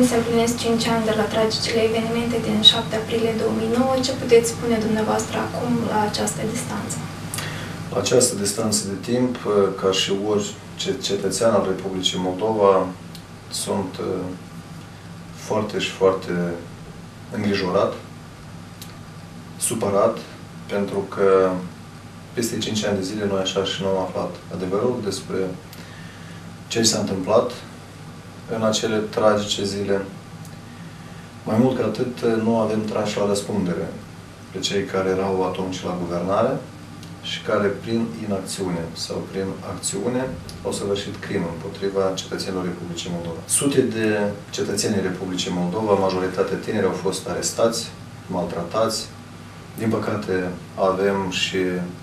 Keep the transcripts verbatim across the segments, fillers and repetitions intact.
luni se împlinesc cinci ani de la tragicele evenimente din șapte aprilie două mii nouă. Ce puteți spune dumneavoastră acum la această distanță? La această distanță de timp, ca și orice cetățean al Republicii Moldova, sunt foarte și foarte îngrijorat, supărat, pentru că peste cinci ani de zile noi așa și nu am aflat adevărul despre ce s-a întâmplat în acele tragice zile. Mai mult ca atât, nu avem trași la răspundere pe cei care erau atunci la guvernare și care, prin inacțiune sau prin acțiune, au săvârșit crimă împotriva cetățenilor Republicii Moldova. Sute de cetățenii Republicii Moldova, majoritatea tineri, au fost arestați, maltratați. Din păcate, avem și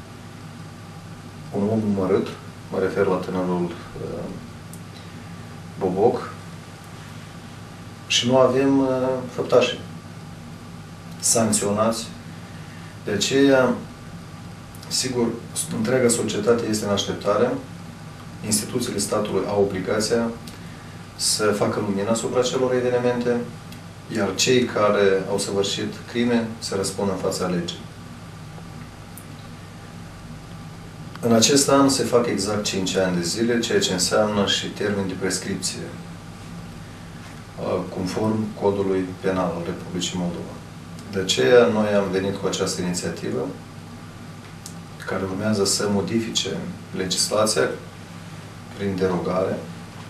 un om umărât, mă refer la tânărul uh, Boboc, și nu avem uh, făptași sancționați. De aceea, sigur, întreaga societate este în așteptare. Instituțiile statului au obligația să facă lumină asupra celor evenimente, iar cei care au săvârșit crime să răspundă în fața legii. În acest an se fac exact cinci ani de zile, ceea ce înseamnă și termen de prescripție, conform Codului Penal al Republicii Moldova. De aceea, noi am venit cu această inițiativă care urmează să modifice legislația prin derogare,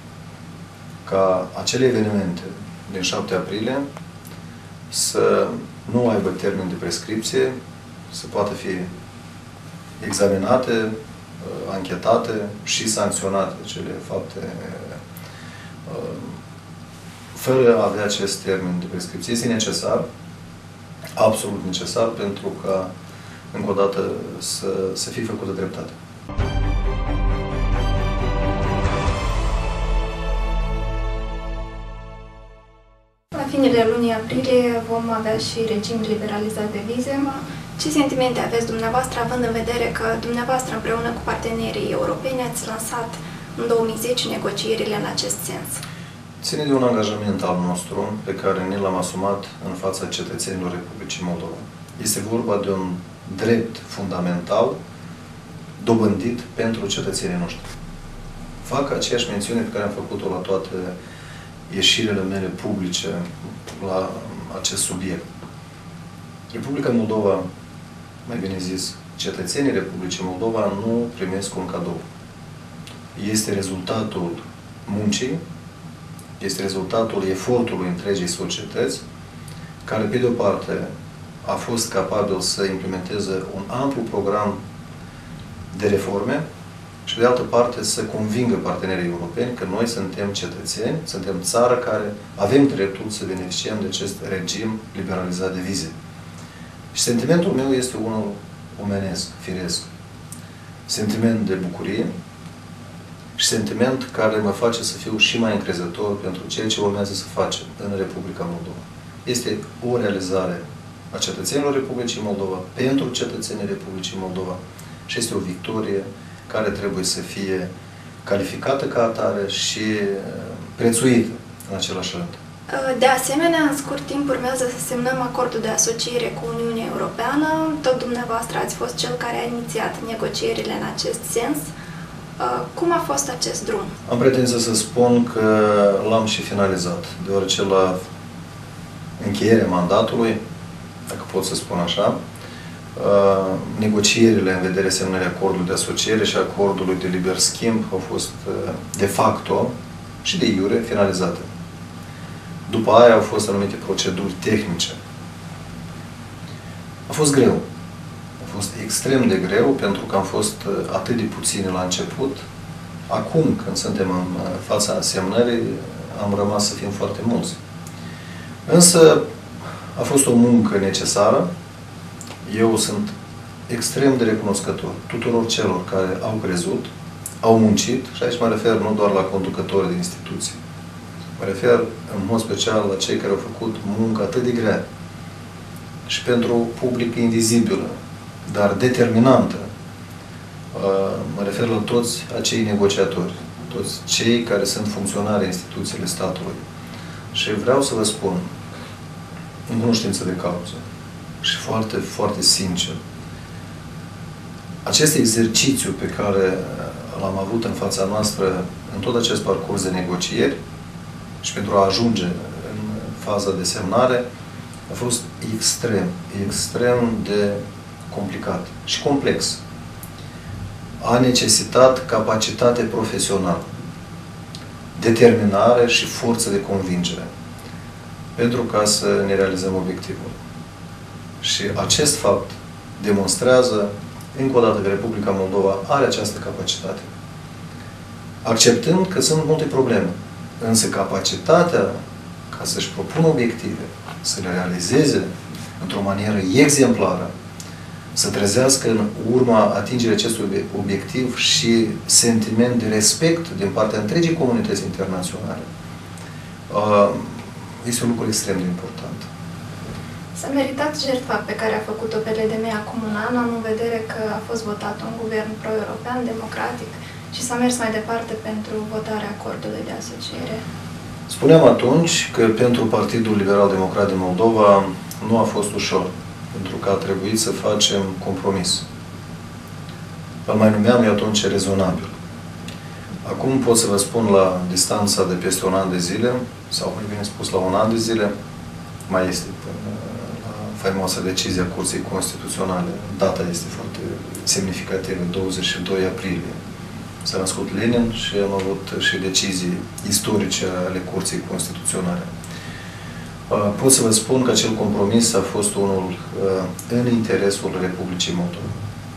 ca acele evenimente din șapte aprilie să nu aibă termen de prescripție, să poată fi examinate, anchetate și sancționate cele fapte fără a avea acest termen de prescripție. Este necesar, absolut necesar, pentru ca, încă o dată, să, să fie făcută dreptate. La finele lunii aprilie vom avea și regim liberalizat de vize. Ce sentimente aveți dumneavoastră, având în vedere că dumneavoastră împreună cu partenerii europeni ați lansat în două mii zece negocierile în acest sens? Ține de un angajament al nostru pe care ne l-am asumat în fața cetățenilor Republicii Moldova. Este vorba de un drept fundamental dobândit pentru cetățenii noștri. Fac aceeași mențiune pe care am făcut-o la toate ieșirile mele publice la acest subiect. Republica Moldova, mai bine zis, cetățenii Republicii Moldova nu primesc un cadou. Este rezultatul muncii, este rezultatul efortului întregii societăți, care, pe de-o parte, a fost capabil să implementeze un amplu program de reforme și, de altă parte, să convingă partenerii europeni că noi suntem cetățeni, suntem țară care avem dreptul să beneficiem de acest regim liberalizat de vize. Și sentimentul meu este unul omenesc, firesc. Sentiment de bucurie și sentiment care mă face să fiu și mai încrezător pentru ceea ce urmează să facem în Republica Moldova. Este o realizare a cetățenilor Republicii Moldova, pentru cetățenii Republicii Moldova, și este o victorie care trebuie să fie calificată ca atare și prețuită în același rând. De asemenea, în scurt timp urmează să semnăm acordul de asociere cu Uniunea Europeană. Tot dumneavoastră ați fost cel care a inițiat negocierile în acest sens. Cum a fost acest drum? Am pretenția să spun că l-am și finalizat, deoarece la încheierea mandatului, dacă pot să spun așa, negocierile în vederea semnării acordului de asociere și acordului de liber schimb au fost de facto și de iure finalizate. După aia au fost anumite proceduri tehnice. A fost greu. A fost extrem de greu pentru că am fost atât de puțini la început. Acum, când suntem în fața semnării, am rămas să fim foarte mulți. Însă a fost o muncă necesară. Eu sunt extrem de recunoscător tuturor celor care au crezut, au muncit, și aici mă refer nu doar la conducători de instituții. Mă refer în mod special la cei care au făcut muncă atât de grea și pentru public invizibilă, dar determinantă. Mă refer la toți acei negociatori, toți cei care sunt funcționari instituțiile statului, Și vreau să vă spun, în cunoștință de cauză și foarte, foarte sincer, acest exercițiu pe care l-am avut în fața noastră în tot acest parcurs de negocieri și pentru a ajunge în faza de semnare, a fost extrem, extrem de complicat și complex. A necesitat capacitate profesională, determinare și forță de convingere pentru ca să ne realizăm obiectivul. Și acest fapt demonstrează încă o dată că Republica Moldova are această capacitate. Acceptând că sunt multe probleme, însă capacitatea ca să-și propună obiective, să le realizeze într-o manieră exemplară, să trezească în urma atingerii acestui obiectiv și sentiment de respect din partea întregii comunități internaționale, este un lucru extrem de important. S-a meritat jertfa pe care a făcut-o P L D M acum un an, am în vedere că a fost votat un guvern pro-european, democratic, și s-a mers mai departe pentru votarea acordului de asociere. Spuneam atunci că pentru Partidul Liberal Democrat din Moldova nu a fost ușor, pentru că a trebuit să facem compromis. Îl mai numeam eu atunci rezonabil. Acum pot să vă spun la distanța de peste un an de zile, sau mai bine spus la un an de zile, mai este până la faimoasa decizie a Curții Constituționale. Data este foarte semnificativă, douăzeci și doi aprilie. S-a născut Lenin și am avut și decizii istorice ale Curții Constituționale. Pot să vă spun că acel compromis a fost unul în interesul Republicii Moldova.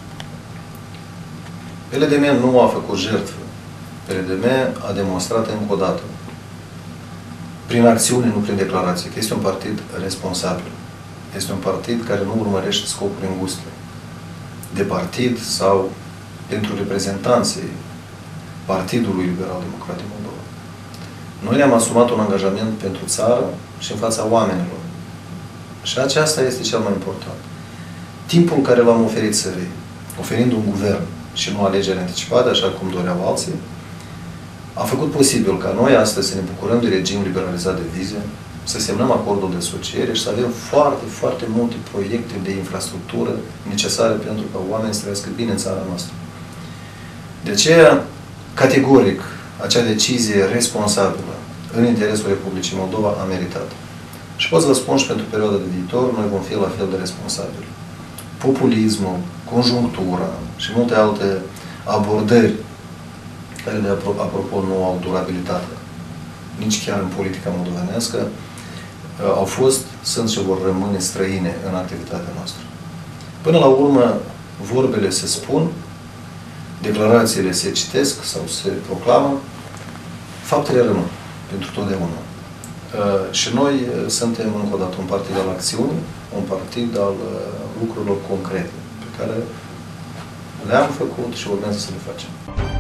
P L D M nu a făcut jertfă. P L D M a demonstrat încă o dată, prin acțiune, nu prin declarație, că este un partid responsabil. Este un partid care nu urmărește scopuri înguste de partid sau pentru reprezentanții Partidului Liberal Democrat din Moldova. Noi ne-am asumat un angajament pentru țară și în fața oamenilor. Și aceasta este cel mai important. Timpul care l-am oferit țării, oferind un guvern și nu alegeri anticipate, așa cum doreau alții, a făcut posibil ca noi astăzi să ne bucurăm de regim liberalizat de vize, să semnăm acordul de asociere și să avem foarte, foarte multe proiecte de infrastructură necesare pentru ca oamenii să trăiască bine în țara noastră. De aceea, categoric, acea decizie responsabilă în interesul Republicii Moldova a meritat. Și pot să vă spun și pentru perioada de viitor, noi vom fi la fel de responsabili. Populismul, conjunctura și multe alte abordări care, de apropo, nu au durabilitate, nici chiar în politica moldovenească, au fost, sunt și vor rămâne străine în activitatea noastră. Până la urmă, vorbele se spun, declarațiile se citesc sau se proclamă, faptele rămân pentru totdeauna. Și noi suntem, încă o dată, un partid al acțiunii, un partid al lucrurilor concrete, pe care le-am făcut și urmează să le facem.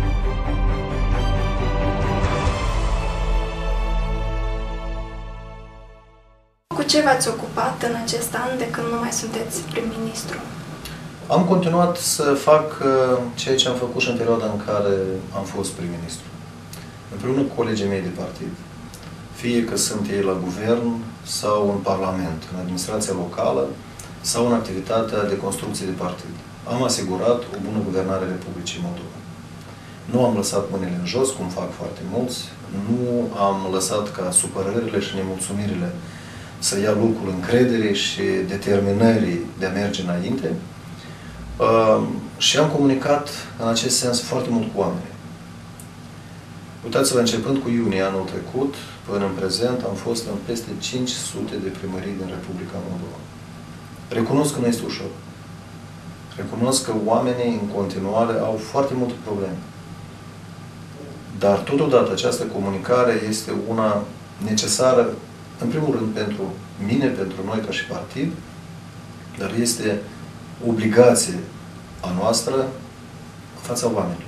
Cu ce v-ați ocupat în acest an de când nu mai sunteți prim-ministru? Am continuat să fac ceea ce am făcut și în perioada în care am fost prim-ministru. Împreună cu colegii mei de partid. Fie că sunt ei la guvern sau în Parlament, în administrația locală sau în activitatea de construcție de partid. Am asigurat o bună guvernare a Republicii Moldova. Nu am lăsat mâinile în jos, cum fac foarte mulți. Nu am lăsat ca supărările și nemulțumirile să ia locul încrederii și determinării de a merge înainte. Uh, și am comunicat în acest sens foarte mult cu oamenii. Uitați-vă, începând cu iunie anul trecut, până în prezent, am fost în peste cinci sute de primării din Republica Moldova. Recunosc că nu este ușor. Recunosc că oamenii în continuare au foarte multe probleme. Dar totodată această comunicare este una necesară, în primul rând pentru mine, pentru noi ca și partid, dar este obligație a noastră în fața oamenilor.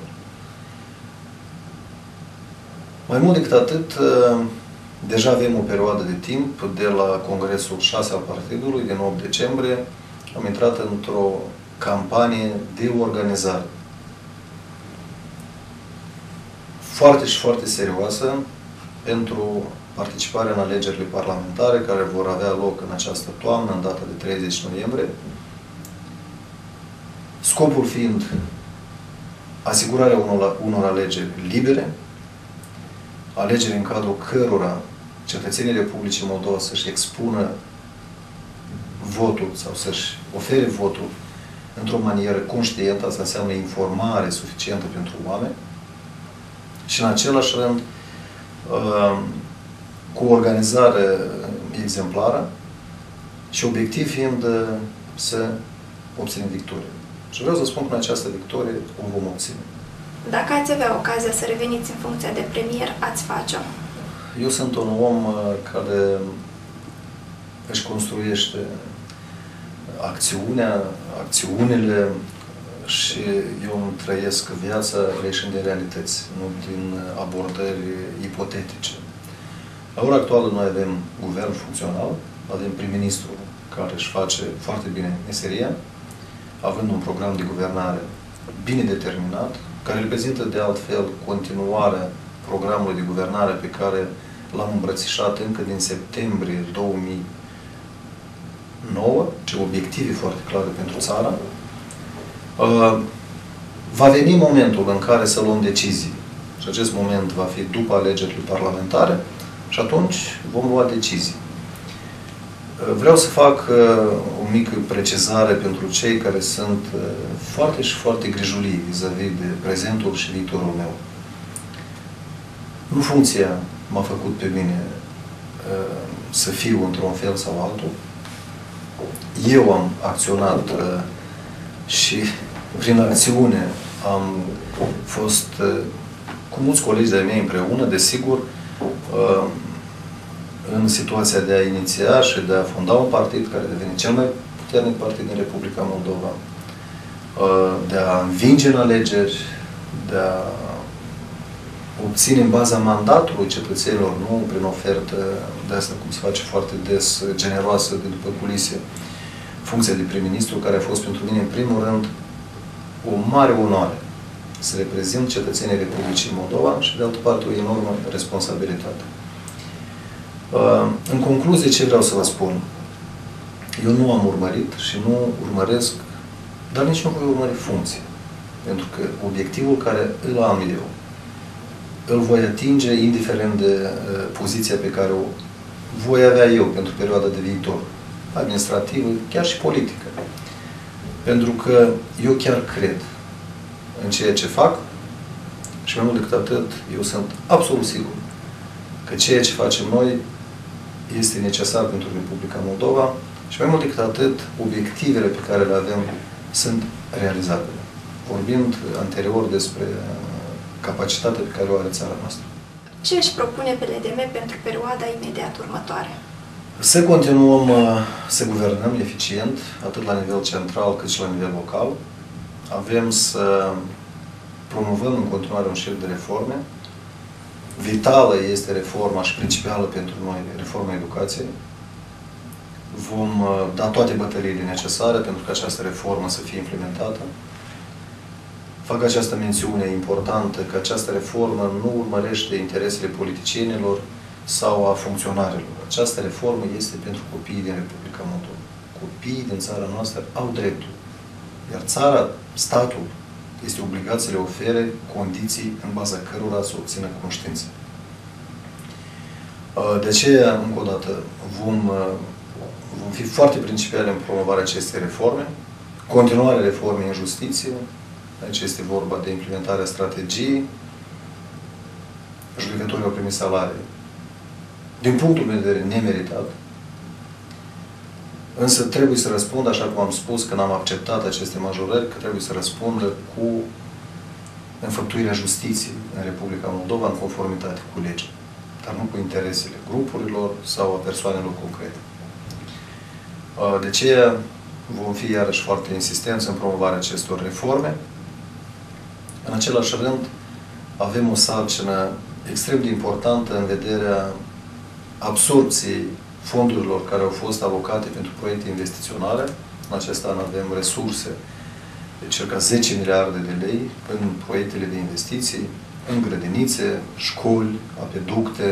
Mai mult decât atât, deja avem o perioadă de timp de la Congresul șase al Partidului, din opt decembrie, am intrat într-o campanie de organizare foarte și foarte serioasă pentru participarea în alegerile parlamentare care vor avea loc în această toamnă, în data de treizeci noiembrie, scopul fiind asigurarea unor, unor alegeri libere, alegeri în cadrul cărora cetățenii Republicii Moldova să-și expună votul sau să-și ofere votul într-o manieră conștientă, asta înseamnă informare suficientă pentru oameni, și în același rând cu o organizare exemplară și obiectiv fiind să obținem victorie. Și vreau să spun că în această victorie o vom obține. Dacă ați avea ocazia să reveniți în funcția de premier, ați face-o? Eu sunt un om care își construiește acțiunea, acțiunile și eu îmi trăiesc viața leșind de realități, nu din abordări ipotetice. La ora actuală noi avem guvern funcțional, avem prim-ministru care își face foarte bine meseria, având un program de guvernare bine determinat, care reprezintă de altfel continuarea programului de guvernare pe care l-am îmbrățișat încă din septembrie două mii nouă, ce obiective foarte clare pentru țara. Va veni momentul în care să luăm decizii. Și acest moment va fi după alegerile parlamentare și atunci vom lua decizii. Vreau să fac o mică precizare pentru cei care sunt foarte și foarte grijulii vis-a-vis de prezentul și viitorul meu. Nu funcția m-a făcut pe mine să fiu într-un fel sau altul. Eu am acționat și prin acțiune am fost cu mulți colegi de-ai mei împreună, desigur, în situația de a iniția și de a fonda un partid care devine cel mai puternic partid din Republica Moldova, de a învinge în alegeri, de a obține în baza mandatului cetățenilor, nu prin ofertă de asta, cum se face foarte des, generoasă de după culise, funcția de prim-ministru, care a fost pentru mine, în primul rând, o mare onoare să reprezint cetățenii Republicii Moldova și, de altă parte, o enormă responsabilitate. În concluzie, ce vreau să vă spun? Eu nu am urmărit și nu urmăresc, dar nici nu voi urmări funcție. Pentru că obiectivul care îl am eu, îl voi atinge indiferent de uh, poziția pe care o voi avea eu pentru perioada de viitor, administrativă, chiar și politică. Pentru că eu chiar cred în ceea ce fac și mai mult decât atât, eu sunt absolut sigur că ceea ce facem noi este necesar pentru Republica Moldova și mai mult decât atât, obiectivele pe care le avem sunt realizabile. Vorbind anterior despre capacitatea pe care o are țara noastră. Ce își propune P L D M pentru perioada imediat următoare? Să continuăm să guvernăm eficient, atât la nivel central cât și la nivel local. Avem să promovăm în continuare un șir de reforme. Vitală este reforma și principală pentru noi, reforma educației. Vom da toate bătăliile necesare pentru ca această reformă să fie implementată. Fac această mențiune importantă că această reformă nu urmărește interesele politicienilor sau a funcționarilor. Această reformă este pentru copiii din Republica Moldova. Copiii din țara noastră au dreptul. Iar țara, statul, este obligat să le ofere condiții în baza cărora să obțină cunoștințe. De aceea, încă o dată, vom, vom fi foarte principiali în promovarea acestei reforme, continuarea reformei în justiție. Aici este vorba de implementarea strategiei. Judecătorii au primit salarii, din punctul meu de vedere, nemeritat. Însă trebuie să răspundă, așa cum am spus, că n-am acceptat aceste majorări, că trebuie să răspundă cu înfăptuirea justiției în Republica Moldova în conformitate cu legea, dar nu cu interesele grupurilor sau a persoanelor concrete. De aceea vom fi iarăși foarte insistenți în promovarea acestor reforme. În același rând, avem o sarcină extrem de importantă în vederea absorbției fondurilor care au fost alocate pentru proiecte investiționale. În acest an avem resurse de circa zece miliarde de lei în proiectele de investiții, în grădinițe, școli, apeducte,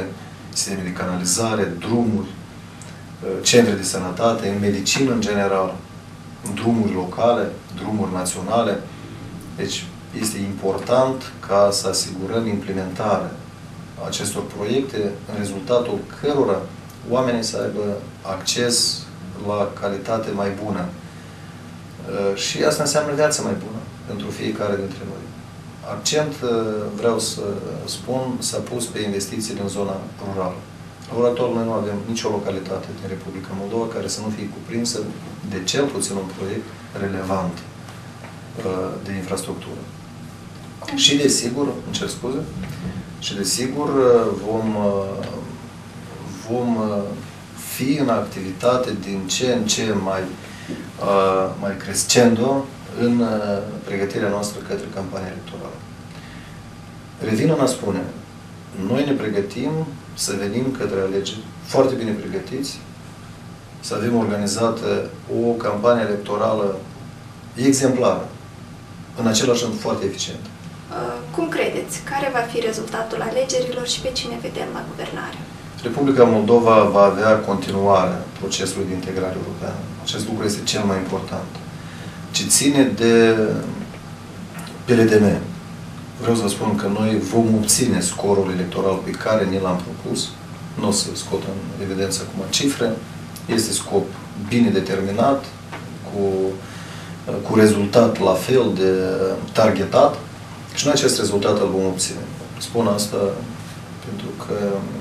sisteme de canalizare, drumuri, centre de sănătate, în medicină în general, drumuri locale, drumuri naționale. Deci este important ca să asigurăm implementarea acestor proiecte, în rezultatul cărora oamenii să aibă acces la calitate mai bună. Și asta înseamnă viața mai bună pentru fiecare dintre noi. Accent, vreau să spun, s-a pus pe investițiile în zona rurală. La ora actuală noi nu avem nicio localitate din Republica Moldova care să nu fie cuprinsă de cel puțin un proiect relevant de infrastructură. Și desigur, îmi cer scuze, și desigur vom, vom fi în activitate din ce în ce mai, mai crescendo în pregătirea noastră către campania electorală. Revin în a spune, noi ne pregătim să venim către alegeri foarte bine pregătiți, să avem organizată o campanie electorală exemplară, în același timp foarte eficientă. Cum credeți? Care va fi rezultatul alegerilor și pe cine vedem la guvernare? Republica Moldova va avea continuarea procesului de integrare europeană. Acest lucru este cel mai important. Ce ține de P L D M, vreau să vă spun că noi vom obține scorul electoral pe care ne l-am propus. Nu o să scot în evidență acum cifre. Este scop bine determinat, cu, cu rezultat la fel de targetat și noi acest rezultat îl vom obține. Spun asta pentru că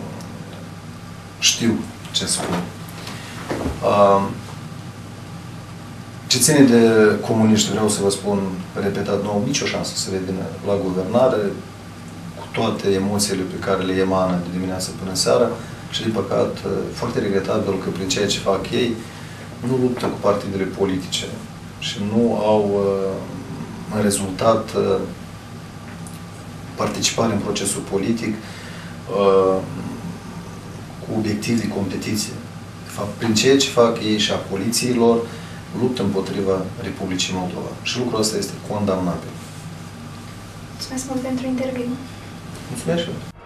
știu ce spun. Ce ține de comuniști, vreau să vă spun, repetat, nu au nicio șansă să revină la guvernare, cu toate emoțiile pe care le emană de dimineață până seara și, din păcat, foarte regretabil că prin ceea ce fac ei, nu luptă cu partidele politice și nu au în rezultat participare în procesul politic cu obiectiv de competiție. De fapt, prin ceea ce fac ei și a polițiilor, luptă împotriva Republicii Moldova. Și lucrul ăsta este condamnabil. Mulțumesc mult pentru interviu. Mulțumesc și eu.